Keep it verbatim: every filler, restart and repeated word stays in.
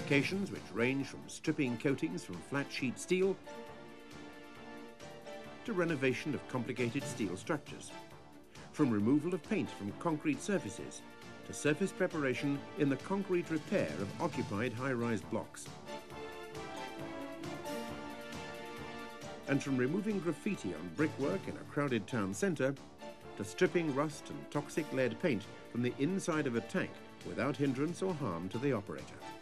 applications which range from stripping coatings from flat sheet steel to renovation of complicated steel structures, from removal of paint from concrete surfaces to surface preparation in the concrete repair of occupied high-rise blocks, and from removing graffiti on brickwork in a crowded town centre to stripping rust and toxic lead paint from the inside of a tank without hindrance or harm to the operator.